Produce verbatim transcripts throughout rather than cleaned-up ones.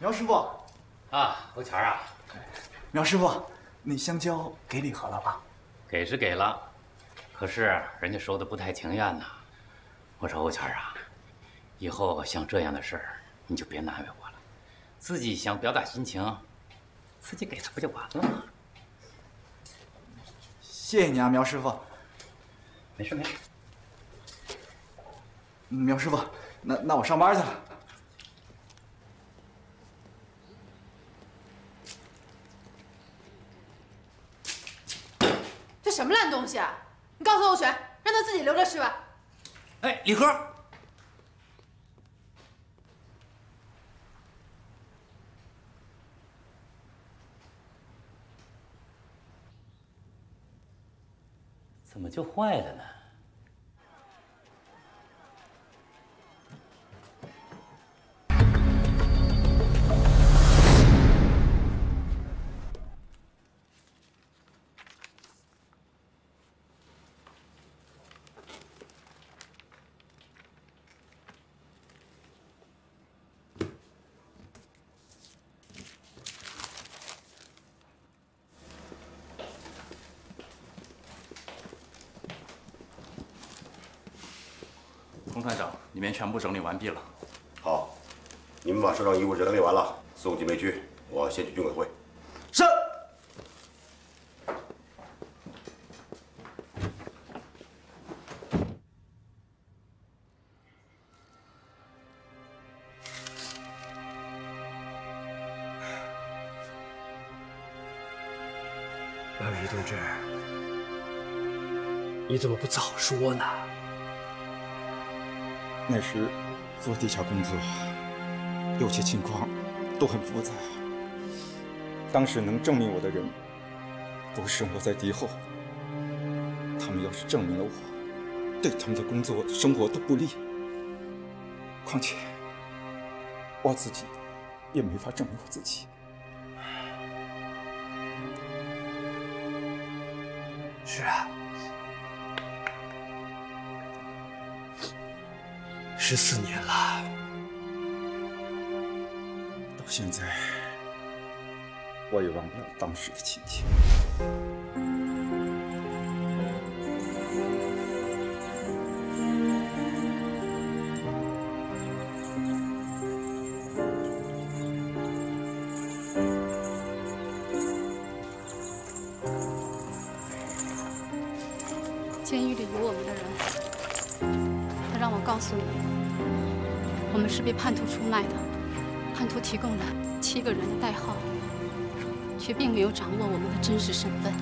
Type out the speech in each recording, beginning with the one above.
苗师傅， 啊，欧钱啊， 苗师傅，那香蕉给礼盒了吧？ 给是给了，可是人家收的不太情愿呐。我说欧钱啊，以后像这样的事儿，你就别难为我了，自己想表达心情，自己给他不就完了吗？ 谢谢你啊，苗师傅。 没事没事。 苗师傅，那那我上班去了。 这什么烂东西啊！你告诉欧璇，让他自己留着吃吧。 哎，礼盒。怎么就坏了呢？ 彭团长，里面全部整理完毕了。 好，你们把社长遗物整理完了，送进煤区，我先去军委会。 是。 老于同志，你怎么不早说呢？ 那时做地下工作，有些情况都很复杂。当时能证明我的人，都生活在敌后。他们要是证明了我，对他们的工作、生活都不利。况且，我自己也没法证明我自己。 是啊。 十四年了， 到现在我也忘不了当时的情景。 监狱里有我们的人，他让我告诉你。 我们是被叛徒出卖的，叛徒提供了七个人的代号，却并没有掌握我们的真实身份。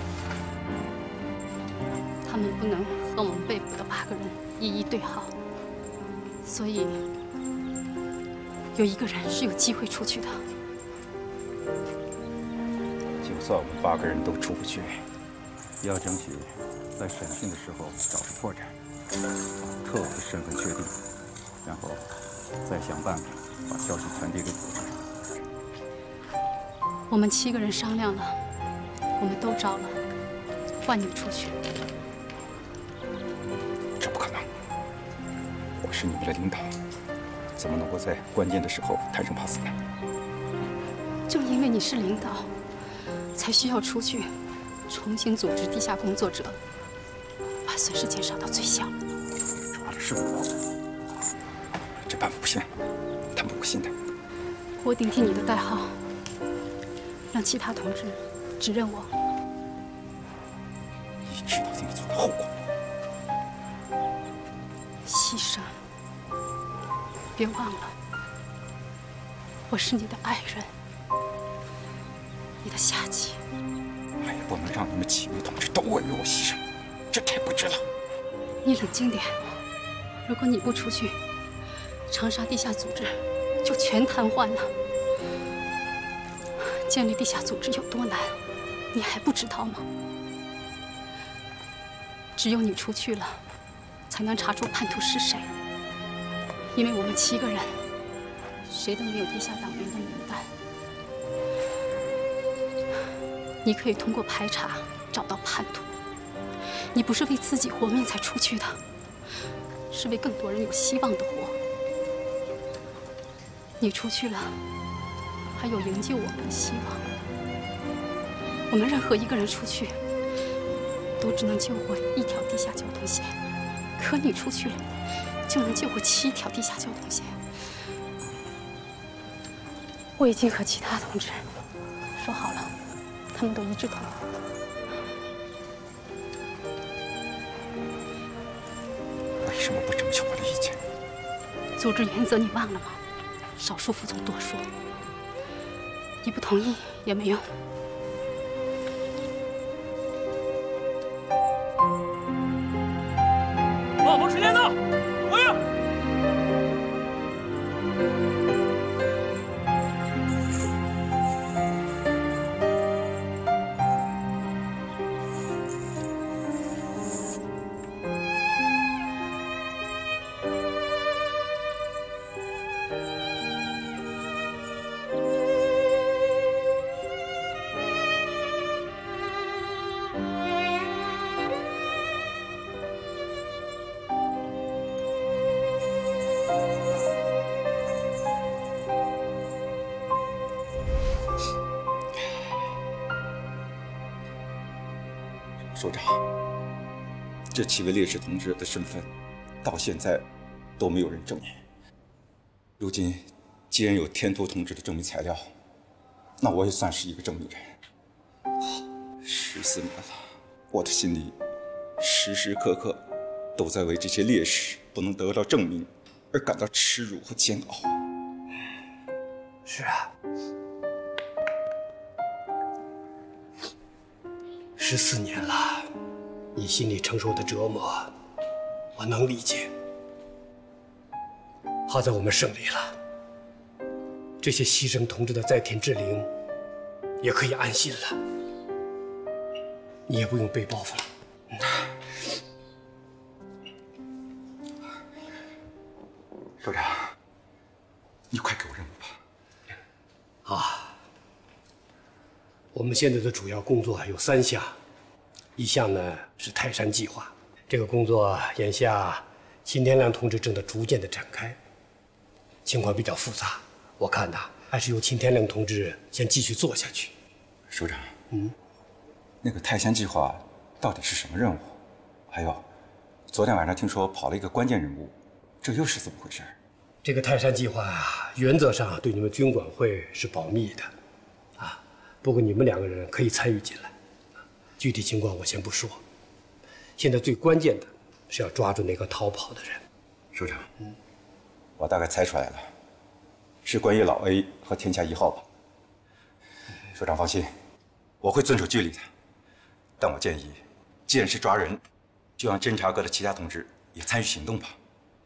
他们不能和我们被捕的八个人一一对号，所以有一个人是有机会出去的。 就算我们八个人都出不去，也要争取在审讯的时候找出破绽，把特务的身份确定，然后。 再想办法把消息传递给组织。 我们七个人商量了，我们都招了，换你出去。 这不可能！我是你们的领导，怎么能够在关键的时候贪生怕死呢？ 正因为你是领导，才需要出去，重新组织地下工作者，把损失减少到最小。 抓的是我。 这办法不行，他们不信的。 我顶替你的代号，让其他同志指认我。 你知道自己做的后果。 牺牲，别忘了，我是你的爱人，你的下级。 我也不能让你们几位同志都为我牺牲，这太不值了。 你冷静点，如果你不出去。 长沙地下组织就全瘫痪了。建立地下组织有多难，你还不知道吗？只有你出去了，才能查出叛徒是谁。因为我们七个人，谁都没有地下党员的名单。你可以通过排查找到叛徒。你不是为自己活命才出去的，是为更多人有希望的活。你出去了， 还有营救我们的希望。我们任何一个人出去，都只能救活一条地下交通线，可你出去了，就能救活七条地下交通线。我已经和其他同志说好了，他们都一致同意。 为什么不征求我的意见？ 组织原则你忘了吗？少数服从多数。你不同意也没用。 冒风时间到，回应。 首长，这七位烈士同志的身份，到现在都没有人证明。如今既然有天图同志的证明材料，那我也算是一个证明人。十四年了，我的心里时时刻刻都在为这些烈士不能得到证明而感到耻辱和煎熬。 是啊，十四年了，你心里承受的折磨，我能理解。好在我们胜利了，这些牺牲同志的在天之灵也可以安心了，你也不用背包袱了。 首长，你快给我任务吧。 啊，我们现在的主要工作有三项，一项呢是泰山计划，这个工作眼下秦天亮同志正在逐渐的展开，情况比较复杂，我看呐还是由秦天亮同志先继续做下去。 首长， 嗯， 那个泰山计划到底是什么任务？还有，昨天晚上听说跑了一个关键人物，这又是怎么回事？ 这个泰山计划啊，原则上对你们军管会是保密的，啊，不过你们两个人可以参与进来，具体情况我先不说。现在最关键的是要抓住那个逃跑的人。 首长，嗯，我大概猜出来了，是关于老 A 和天下一号吧？首长放心，我会遵守纪律的。但我建议，既然是抓人，就让侦察科的其他同志也参与行动吧。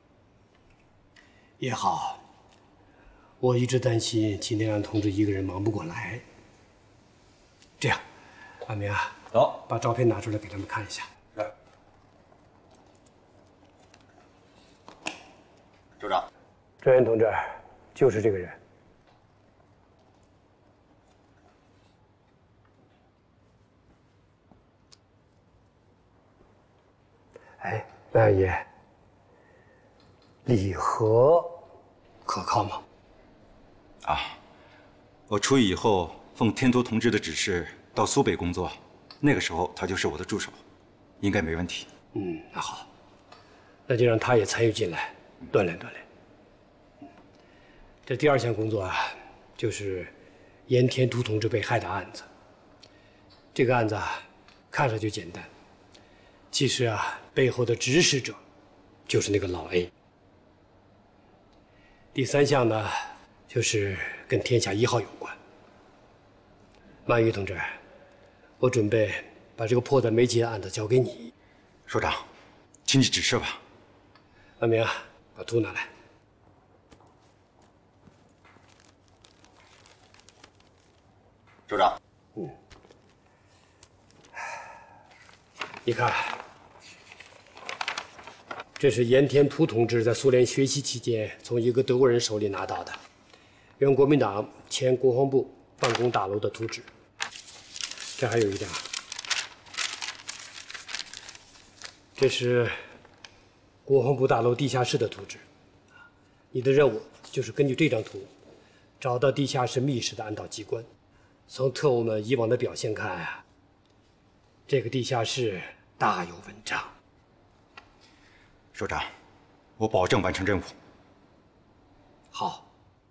也好，我一直担心秦天亮同志一个人忙不过来。这样，阿明啊， 走， 把照片拿出来给他们看一下。 是。 首长， 专员同志，就是这个人。哎，万阿姨，李和可靠吗？ 啊，我出狱以后，奉天图同志的指示到苏北工作，那个时候他就是我的助手，应该没问题。 嗯，那好，那就让他也参与进来，锻炼锻炼。这第二项工作啊，就是严天图同志被害的案子。这个案子啊，看着就简单，其实啊，背后的指使者就是那个老 A。第三项呢，就是跟天下一号有关。曼玉同志，我准备把这个迫在眉睫的案子交给你。 首长，请你指示吧。 阿明啊，把图拿来。 首长， 嗯，你看，这是严天图同志在苏联学习期间从一个德国人手里拿到的，原国民党前国防部办公大楼的图纸。这还有一张，这是国防部大楼地下室的图纸。你的任务就是根据这张图， 找到地下室密室的安导机关。从特务们以往的表现看啊，这个地下室大有文章。 首长，我保证完成任务。 好。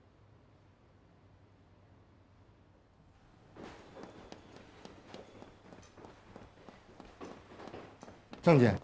郑检。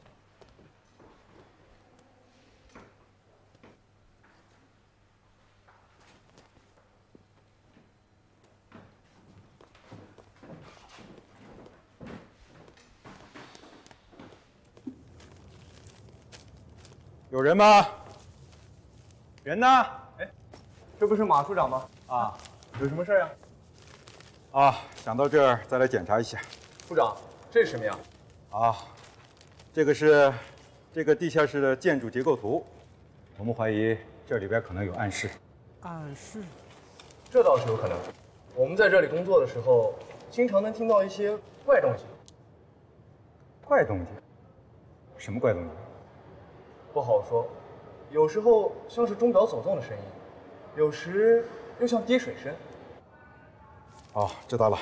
有人吗？人呢？ 哎，这不是马处长吗？ 啊， 有什么事儿呀？ 啊，想到这儿再来检查一下。 处长，这是什么呀？ 啊，这个是这个地下室的建筑结构图，我们怀疑这里边可能有暗室。 暗室？这倒是有可能。我们在这里工作的时候，经常能听到一些怪动静。 怪动静？什么怪动静？ 不好说，有时候像是钟表走动的声音，有时又像滴水声。 哦，知道了。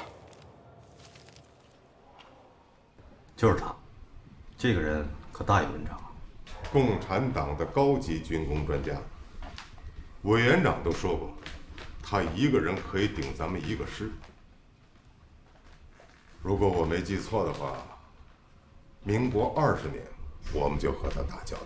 就是他，这个人可大有文章啊！ 共产党的高级军工专家，委员长都说过，他一个人可以顶咱们一个师。如果我没记错的话，民国二十年我们就和他打交道。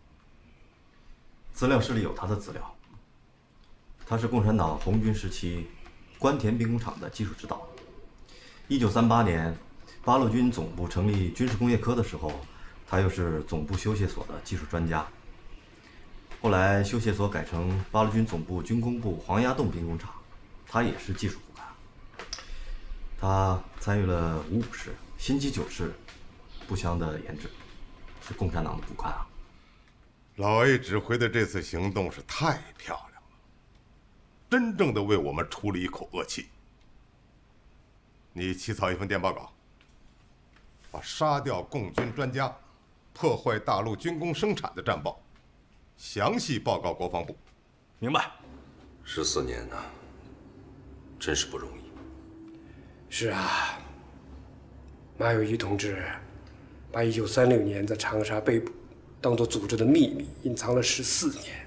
资料室里有他的资料。他是共产党红军时期关田兵工厂的技术指导。一九三八年，八路军总部成立军事工业科的时候，他又是总部修械所的技术专家。后来修械所改成八路军总部军工部黄崖洞兵工厂，他也是技术骨干。他参与了五五式、新机九式步枪的研制，是共产党的骨干啊。 老 A 指挥的这次行动是太漂亮了，真正的为我们出了一口恶气。你起草一份电报稿，把杀掉共军专家、破坏大陆军工生产的战报，详细报告国防部。 明白。 十四年呐、啊，真是不容易。 是啊，马有仪同志把一九三六年在长沙被捕 当做组织的秘密，隐藏了十四年。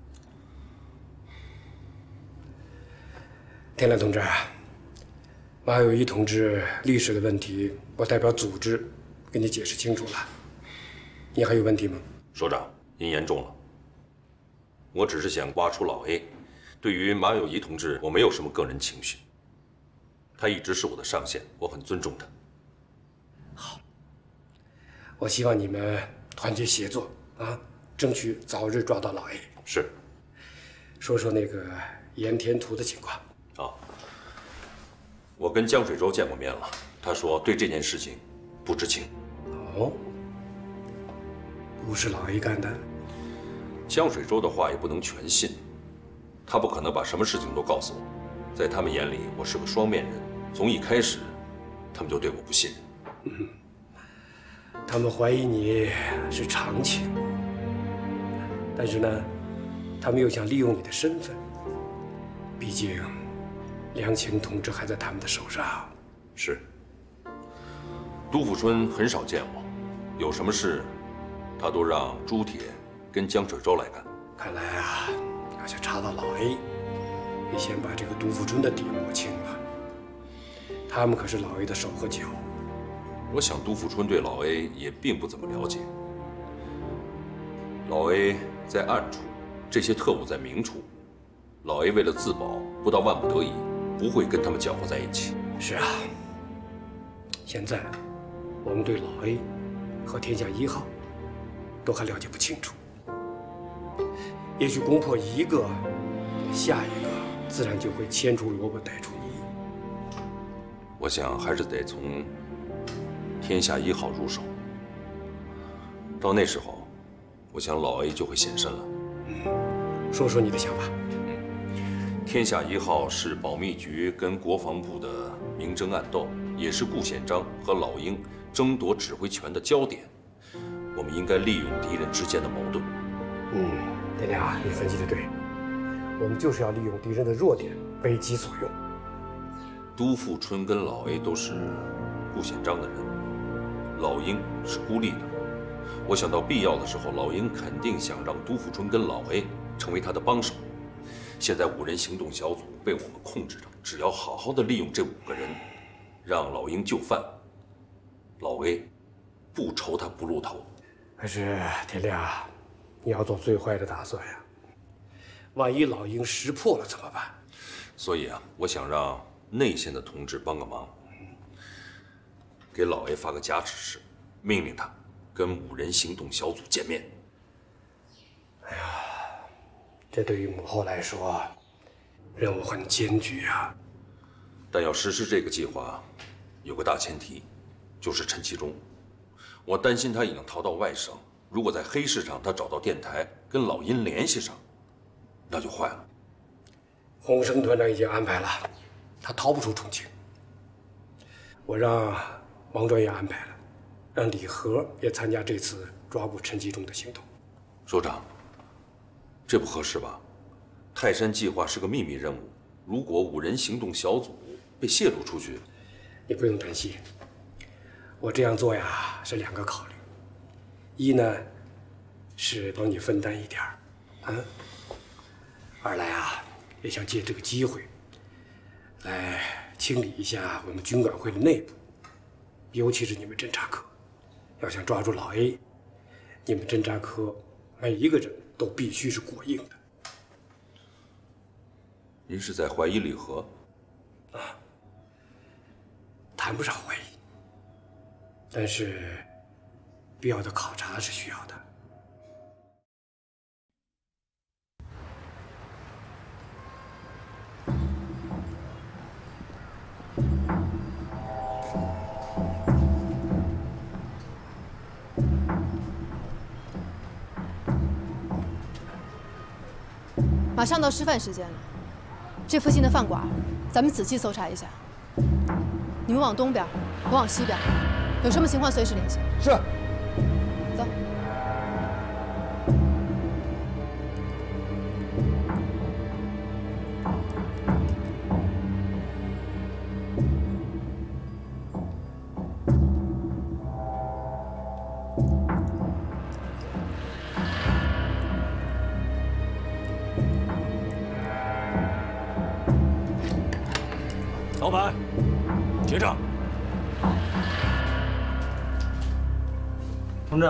田亮同志，马有仪同志历史的问题，我代表组织给你解释清楚了。你还有问题吗？ 首长，您言重了。我只是想挖出老 A。对于马有仪同志，我没有什么个人情绪。他一直是我的上线，我很尊重他。 好，我希望你们 团结协作啊，争取早日抓到老 A。 是。 说说那个盐田图的情况。 啊，我跟江水洲见过面了，他说对这件事情不知情。 哦，不是老 A 干的。 江水洲的话也不能全信，他不可能把什么事情都告诉我。在他们眼里，我是个双面人，从一开始，他们就对我不信任。 嗯 他们怀疑你是常情，但是呢，他们又想利用你的身份。毕竟，梁晴同志还在他们的手上。 是。杜富春很少见我，有什么事，他都让朱铁跟江水洲来干。 看来啊，要想查到老 A， 得先把这个杜富春的底摸清了。他们可是老 A 的手和脚。 我想杜富春对老 A 也并不怎么了解。老 A 在暗处，这些特务在明处。老 A 为了自保，不到万不得已，不会跟他们搅和在一起。 是啊。现在，我们对老 A 和天下一号都还了解不清楚。也许攻破一个，下一个自然就会牵出萝卜带出泥。 我想还是得从 天下一号入手，到那时候，我想老 A 就会显身了。 嗯，说说你的想法。 嗯，天下一号是保密局跟国防部的明争暗斗，也是顾显章和老鹰争夺指挥权的焦点。我们应该利用敌人之间的矛盾。 嗯，田亮，你分析的对，我们就是要利用敌人的弱点为己所用。 都富春跟老 A 都是顾显章的人，老鹰是孤立的。我想到必要的时候，老鹰肯定想让都富春跟老 A 成为他的帮手。现在五人行动小组被我们控制着，只要好好的利用这五个人，让老鹰就范，老 A 不愁他不露头。 可是田亮，你要做最坏的打算呀，万一老鹰识破了怎么办？ 所以啊，我想让内线的同志帮个忙，给老 A 发个假指示，命令他跟五人行动小组见面。 哎呀，这对于母后来说，任务很艰巨啊。 但要实施这个计划，有个大前提，就是陈其忠。我担心他已经逃到外省，如果在黑市上他找到电台跟老鹰联系上，那就坏了。 洪生团长已经安排了，他逃不出重庆。我让王专员安排了，让李和也参加这次抓捕陈其忠的行动。 首长，这不合适吧？泰山计划是个秘密任务，如果五人行动小组被泄露出去， 你不用担心。我这样做呀，是两个考虑：一呢，是帮你分担一点儿，啊；二来啊，也想借这个机会，来清理一下我们军管会的内部，尤其是你们侦察科。要想抓住老 A， 你们侦察科每一个人都必须是过硬的。 您是在怀疑李和？ 啊，谈不上怀疑。但是，必要的考察是需要的。 马上到吃饭时间了，这附近的饭馆，咱们仔细搜查一下。你们往东边，我往西边。有什么情况随时联系。 是。 走。 老板，结账。同志，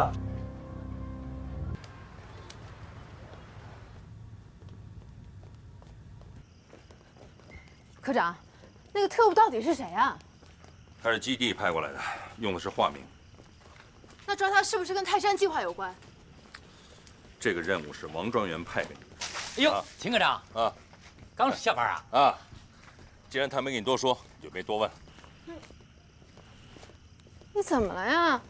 科长，那个特务到底是谁啊？ 他是基地派过来的，用的是化名。 那抓他是不是跟泰山计划有关？ 这个任务是王专员派给你的。 哎呦，秦科长啊， 刚下班啊？ 啊，既然他没跟你多说，你就别多问。 你怎么了呀？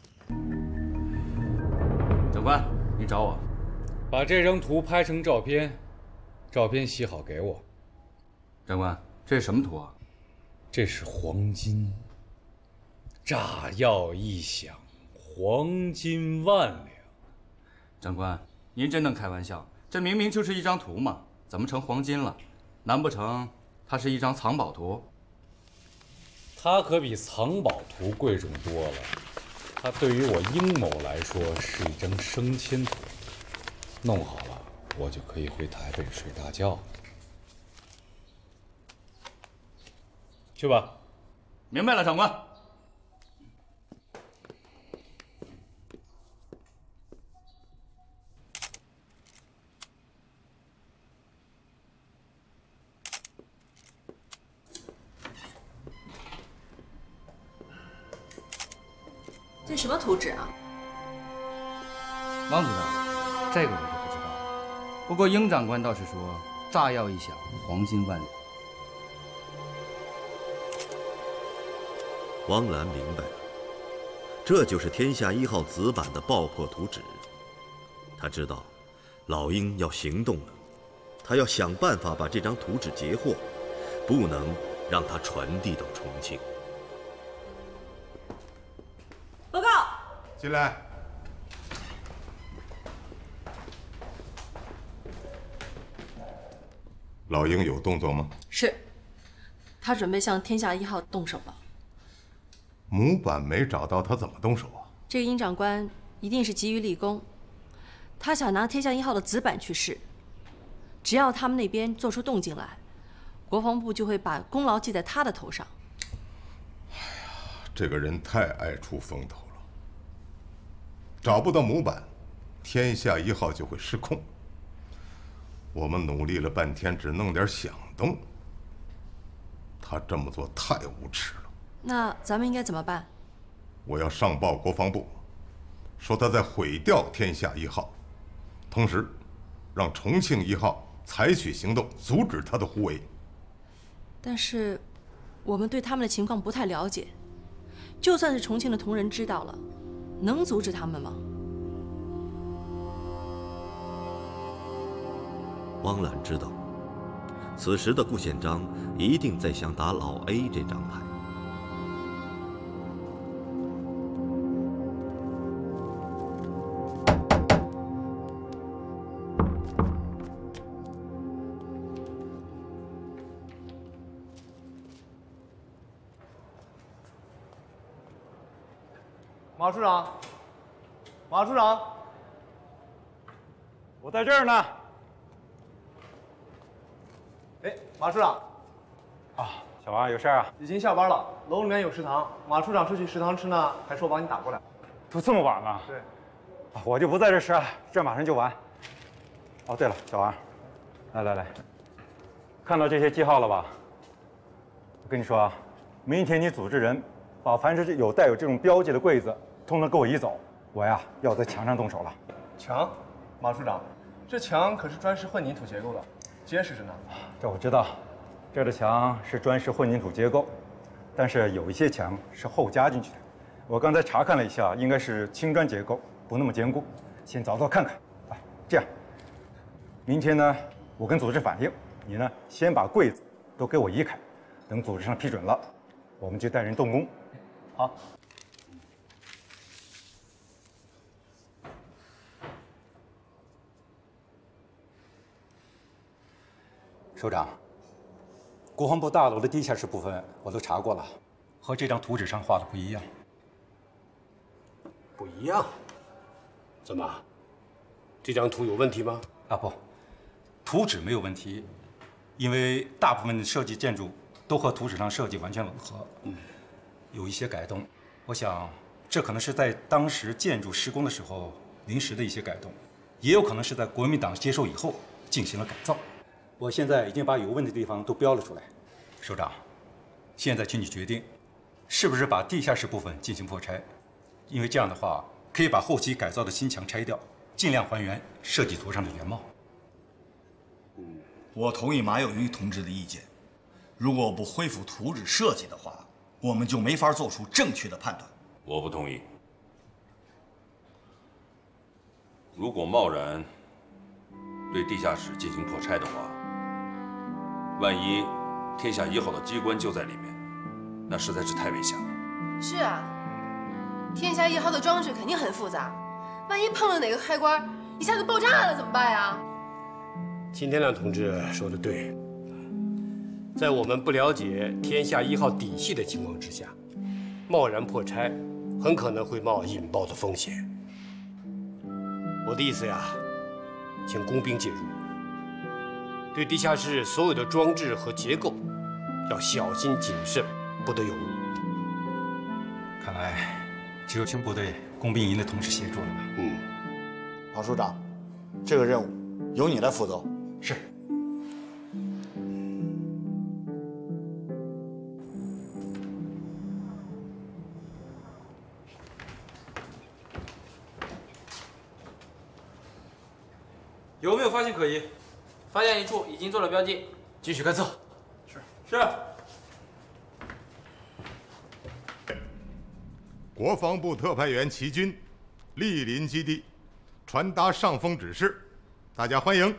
长官，你找我， 把这张图拍成照片，照片洗好给我。 长官，这是什么图啊？ 这是黄金。炸药一响，黄金万两。 长官，您真能开玩笑？这明明就是一张图嘛，怎么成黄金了？难不成它是一张藏宝图？ 它可比藏宝图贵重多了。它对于我殷某来说是一张升迁图，弄好了我就可以回台北睡大觉了。去吧。 明白了，长官。 这什么图纸啊？ 王组长，这个我就不知道了。不过英长官倒是说，炸药一响，黄金万两。 汪澜明白了，这就是天下一号子版的爆破图纸。他知道，老鹰要行动了，他要想办法把这张图纸截获，不能让它传递到重庆。 报告。 进来。 老鹰有动作吗？ 是，他准备向天下一号动手了。 模板没找到，他怎么动手啊？ 这个殷长官一定是急于立功，他想拿天下一号的子板去试。只要他们那边做出动静来，国防部就会把功劳记在他的头上。 哎呀，这个人太爱出风头了。找不到模板，天下一号就会失控。我们努力了半天，只弄点响动。他这么做太无耻了。 那咱们应该怎么办？ 我要上报国防部，说他在毁掉天下一号，同时让重庆一号采取行动，阻止他的胡为。 但是，我们对他们的情况不太了解，就算是重庆的同仁知道了，能阻止他们吗？ 汪澜知道，此时的顾宪章一定在想打老 A 这张牌。 马处长，马处长， 我在这儿呢。 哎，马处长， 啊，小王有事啊？ 已经下班了，楼里面有食堂，马处长是去食堂吃呢，还说把你打过来。 都这么晚了？ 对， 啊，我就不在这吃了，这马上就完。哦，对了，小王，来来来，看到这些记号了吧？我跟你说啊，明天你组织人把凡是有带有这种标记的柜子，通通给我移走。我呀，要在墙上动手了。 墙，马处长，这墙可是砖石混凝土结构的，结实着呢。 这我知道，这儿的墙是砖石混凝土结构，但是有一些墙是后加进去的。我刚才查看了一下，应该是青砖结构，不那么坚固。先找找看看。哎，这样，明天呢，我跟组织反映，你呢先把柜子都给我移开，等组织上批准了，我们就带人动工。 好。 首长，国防部大楼的地下室部分我都查过了，和这张图纸上画的不一样。 不一样？怎么？这张图有问题吗？ 啊不，图纸没有问题，因为大部分的设计建筑都和图纸上设计完全吻合。嗯，有一些改动，我想这可能是在当时建筑施工的时候临时的一些改动，也有可能是在国民党接收以后进行了改造。我现在已经把有问题的地方都标了出来。首长，现在请你决定，是不是把地下室部分进行破拆？因为这样的话，可以把后期改造的新墙拆掉，尽量还原设计图上的原貌。 我同意马有余同志的意见。如果不恢复图纸设计的话，我们就没法做出正确的判断。 我不同意。如果贸然对地下室进行破拆的话，万一天下一号的机关就在里面，那实在是太危险了。 是啊，天下一号的装置肯定很复杂，万一碰了哪个开关，一下子爆炸了怎么办呀？ 秦天亮同志说的对，在我们不了解天下一号底细的情况之下，贸然破拆，很可能会冒引爆的风险。我的意思呀，请工兵介入，对地下室所有的装置和结构要小心谨慎，不得有误。 看来只有请部队工兵营的同志协助了吧？ 嗯， 王署长，这个任务由你来负责。 是。 有没有发现可疑？ 发现一处，已经做了标记。 继续勘测。 是是。 国防部特派员齐军莅临基地，传达上峰指示，大家欢迎。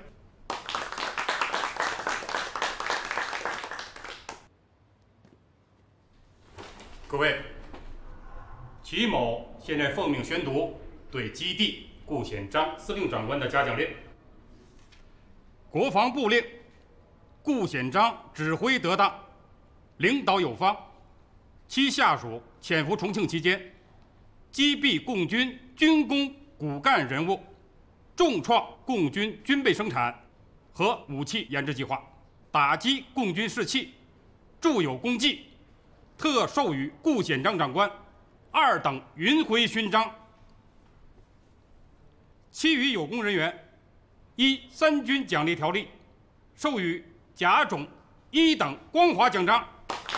各位，齐某现在奉命宣读对基地顾显章司令长官的嘉奖令。国防部令： 顾显章指挥得当，领导有方，其下属潜伏重庆期间，击毙共军军工骨干人物，重创共军军备生产和武器研制计划，打击共军士气，著有功绩，特授予顾显章长官二等云辉勋章。其余有功人员，依三军奖励条例，授予甲种一等光华奖章。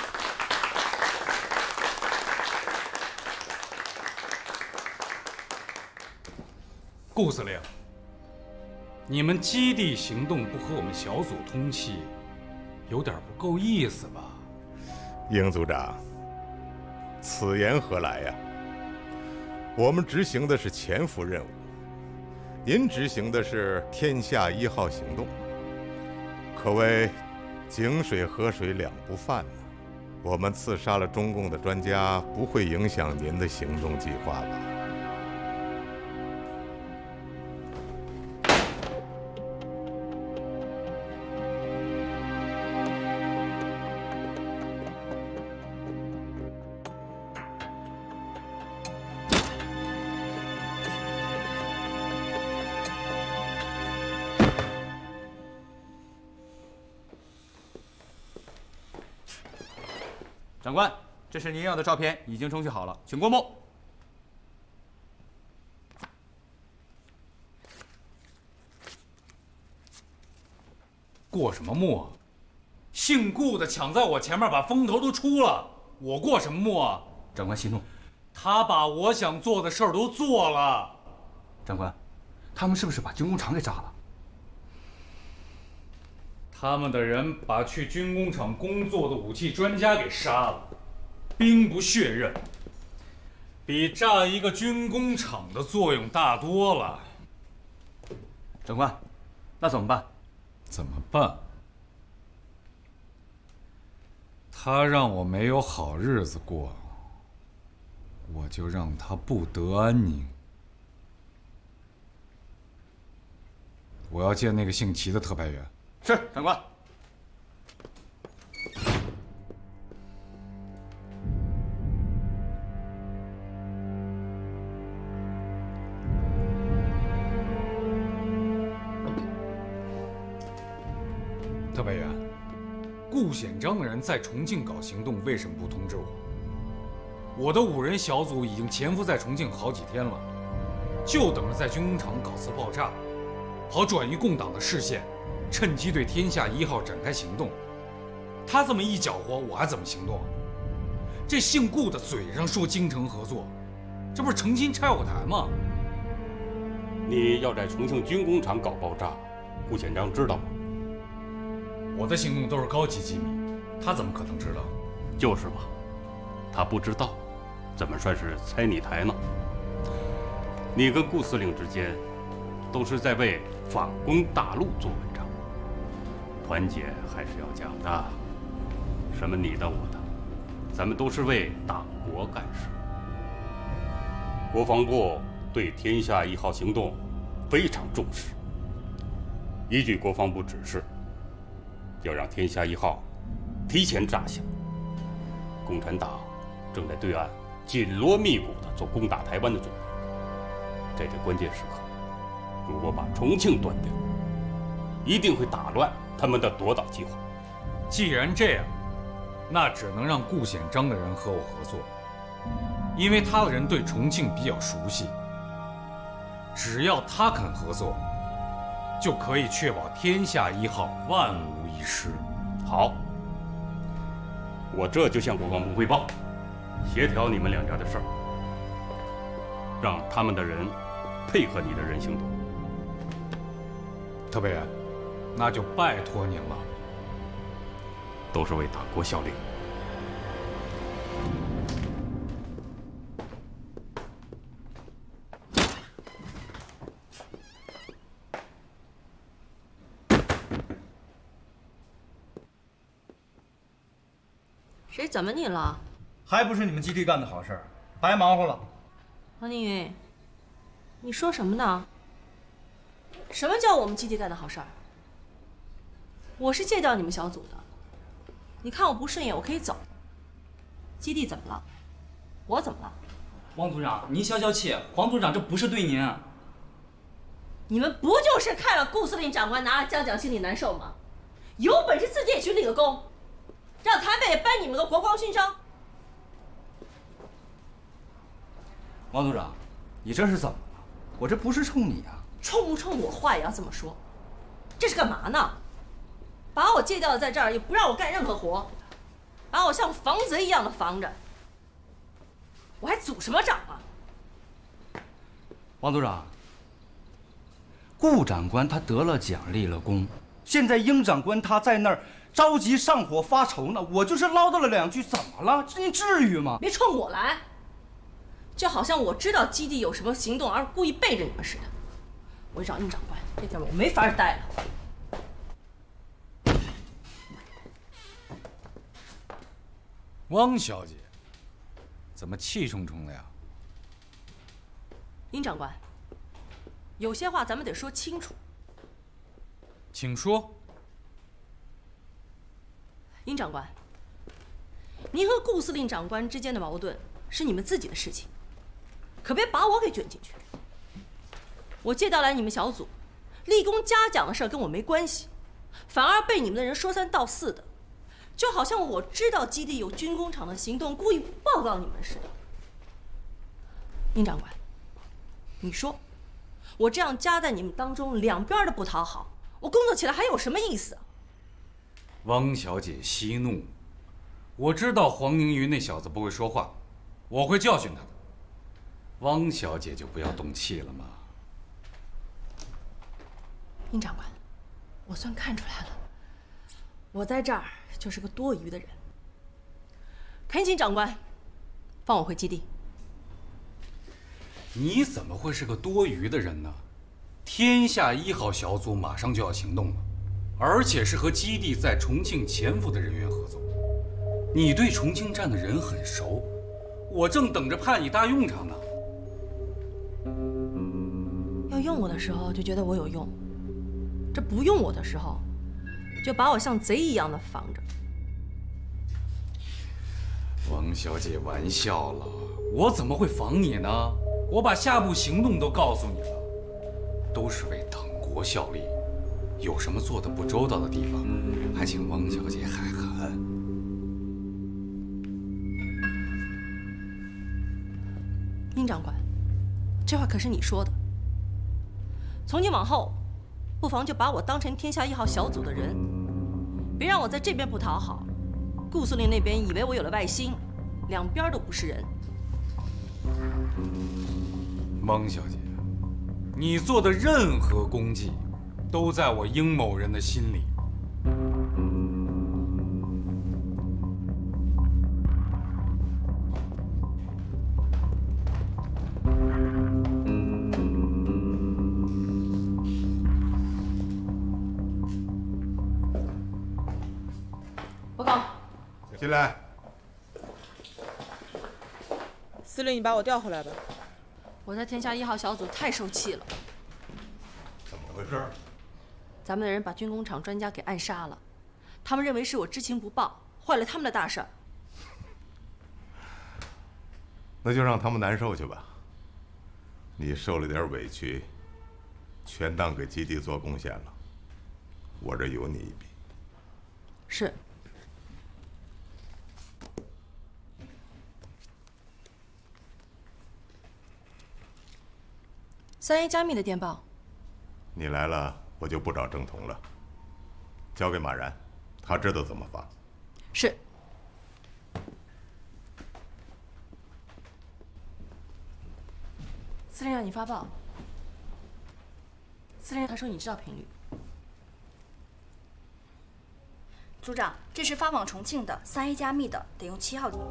顾司令，你们基地行动不和我们小组通气，有点不够意思吧？ 英组长，此言何来呀？我们执行的是潜伏任务，您执行的是天下一号行动，可谓井水河水两不犯呢。我们刺杀了中共的专家，不会影响您的行动计划吧？ 长官，这是您要的照片，已经程序好了，请过目。 过什么目啊？姓顾的抢在我前面，把风头都出了，我过什么目啊？ 长官息怒， 他把我想做的事儿都做了。 长官，他们是不是把军工厂给炸了？ 他们的人把去军工厂工作的武器专家给杀了，兵不血刃，比炸一个军工厂的作用大多了。 长官，那怎么办？ 怎么办？他让我没有好日子过，我就让他不得安宁。我要见那个姓齐的特派员。 是，长官。 特派员，顾显章的人在重庆搞行动，为什么不通知我？我的五人小组已经潜伏在重庆好几天了，就等着在军工厂搞次爆炸，好转移共党的视线。趁机对天下一号展开行动，他这么一搅和，我还怎么行动啊？这姓顾的嘴上说京城合作，这不是诚心拆我台吗？ 你要在重庆军工厂搞爆炸，顾显章知道吗？ 我的行动都是高级机密，他怎么可能知道？ 就是嘛，他不知道，怎么算是拆你台呢？你跟顾司令之间，都是在为反攻大陆做文章。团结还是要讲的，什么你的我的，咱们都是为党国干事。国防部对天下一号行动非常重视，依据国防部指示，要让天下一号提前炸响。共产党正在对岸紧锣密鼓地做攻打台湾的准备，在这关键时刻，如果把重庆断掉，一定会打乱他们的夺岛计划。 既然这样，那只能让顾显章的人和我合作，因为他的人对重庆比较熟悉。只要他肯合作，就可以确保天下一号万无一失。 好，我这就向国防部汇报，协调你们两家的事儿，让他们的人配合你的人行动。 特派员，那就拜托您了。 都是为党国效力。 谁怎么你了？ 还不是你们基地干的好事儿，白忙活了。 王宁云，你说什么呢？什么叫我们基地干的好事儿？ 我是借调你们小组的，你看我不顺眼，我可以走。基地怎么了？我怎么了？ 王组长，您消消气，黄组长这不是对您。 你们不就是看了顾司令长官拿了嘉奖心里难受吗？有本事自己也去立个功，让台北也颁你们个国光勋章。 王组长，你这是怎么了？我这不是冲你啊！ 冲不冲我话也要这么说。这是干嘛呢？把我借调在这儿，也不让我干任何活，把我像防贼一样的防着。我还组什么长啊？ 王组长，顾长官他得了奖立了功，现在英长官他在那儿着急上火发愁呢，我就是唠叨了两句，怎么了？您至于吗？ 别冲我来，就好像我知道基地有什么行动而故意背着你们似的。我找英长官，这地方我没法待了。 汪小姐，怎么气冲冲的呀？ 殷长官，有些话咱们得说清楚。 请说。 殷长官，您和顾司令长官之间的矛盾是你们自己的事情，可别把我给卷进去。我借调来你们小组，立功嘉奖的事跟我没关系，反而被你们的人说三道四的。就好像我知道基地有军工厂的行动，故意不报告你们似的。殷长官，你说，我这样夹在你们当中，两边都不讨好，我工作起来还有什么意思？ 汪小姐息怒，我知道黄宁瑜那小子不会说话，我会教训他的。汪小姐就不要动气了嘛。 殷长官，我算看出来了，我在这儿就是个多余的人。恳请长官放我回基地。 你怎么会是个多余的人呢？天下一号小组马上就要行动了，而且是和基地在重庆潜伏的人员合作。你对重庆站的人很熟，我正等着派你大用场呢。 要用我的时候就觉得我有用，这不用我的时候，就把我像贼一样的防着。 王小姐玩笑了，我怎么会防你呢？我把下步行动都告诉你了，都是为党国效力。有什么做的不周到的地方，还请汪小姐海涵。 殷长官，这话可是你说的。从今往后，不妨就把我当成天下一号小组的人，别让我在这边不讨好，顾司令那边以为我有了外心，两边都不是人。 汪小姐，你做的任何功绩，都在我殷某人的心里。 报告。 进来。 司令，你把我调回来吧。 我在天下一号小组太受气了。 怎么回事？ 咱们的人把军工厂专家给暗杀了，他们认为是我知情不报，坏了他们的大事儿。 那就让他们难受去吧。你受了点委屈，全当给基地做贡献了。我这有你一笔。 是。三 A 加密的电报。 你来了，我就不找郑彤了，交给马然，他知道怎么发。 是。司令让你发报。司令他说你知道频率。 组长，这是发往重庆的三 A 加密的，得用七号。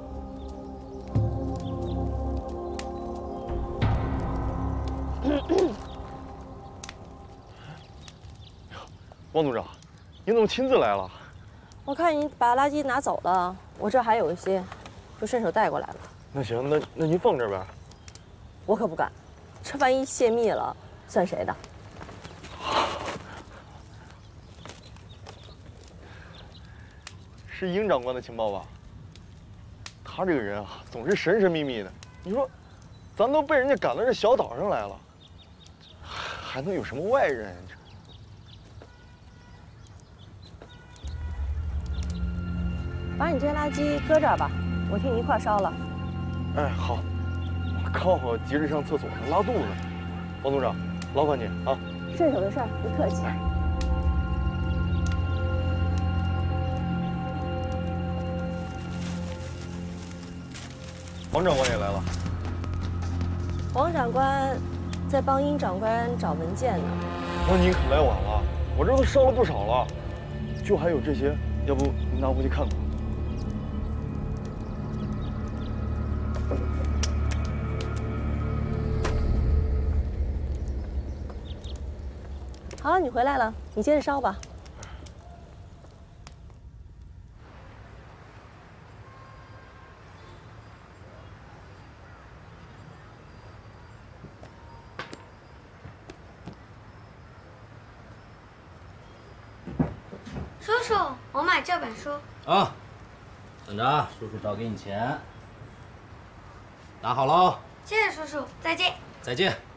汪组长，您怎么亲自来了？ 我看你把垃圾拿走了，我这还有一些，就顺手带过来了。 那行，那那您放这边。 我可不敢，这万一泄密了，算谁的？ 是殷长官的情报吧？他这个人啊，总是神神秘秘的。你说，咱都被人家赶到这小岛上来了，还能有什么外人？ 把你这些垃圾搁这儿吧，我替你一块烧了。 哎，好，我刚好急着上厕所，拉肚子。王组长，劳烦你啊。 顺手的事儿，不客气。 王长官也来了。 王长官在帮殷长官找文件呢。 那您可来晚了，我这都烧了不少了，就还有这些，要不您拿回去看看？ 好，你回来了，你接着烧吧。 叔叔，我买这本书。 啊，等着啊，叔叔找给你钱。打好喽。 谢谢叔叔，再见。 再见。